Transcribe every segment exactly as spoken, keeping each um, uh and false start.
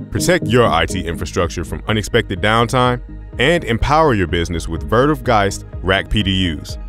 Protect your I T infrastructure from unexpected downtime and empower your business with Vertiv Rack P D Us.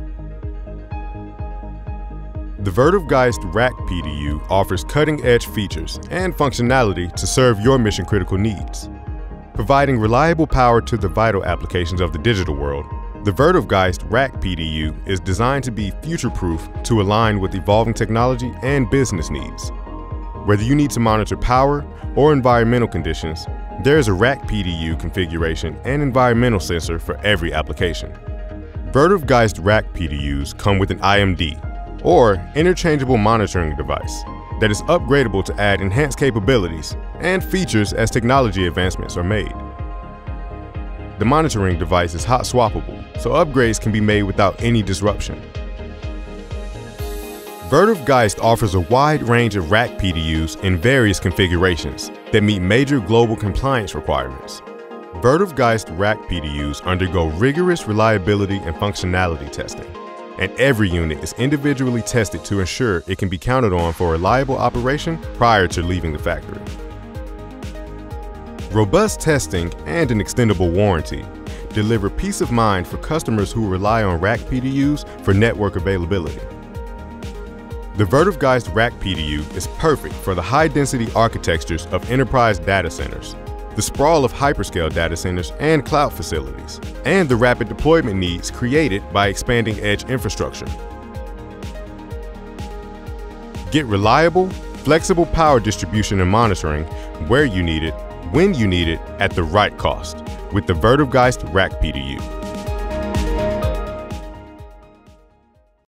The Vertiv Rack P D U offers cutting-edge features and functionality to serve your mission-critical needs. Providing reliable power to the vital applications of the digital world, the Vertiv Rack P D U is designed to be future-proof to align with evolving technology and business needs. Whether you need to monitor power or environmental conditions, there is a Rack P D U configuration and environmental sensor for every application. Vertiv Rack P D Us come with an I M D, or interchangeable monitoring device, that is upgradable to add enhanced capabilities and features as technology advancements are made. The monitoring device is hot swappable, so upgrades can be made without any disruption. Vertiv offers a wide range of Rack P D Us in various configurations that meet major global compliance requirements. Vertiv Rack P D Us undergo rigorous reliability and functionality testing, and every unit is individually tested to ensure it can be counted on for reliable operation prior to leaving the factory. Robust testing and an extendable warranty deliver peace of mind for customers who rely on Rack P D Us for network availability. The Vertiv Rack P D U is perfect for the high-density architectures of enterprise data centers, the sprawl of hyperscale data centers and cloud facilities, and the rapid deployment needs created by expanding edge infrastructure. Get reliable, flexible power distribution and monitoring where you need it, when you need it, at the right cost with the Vertiv Rack P D U.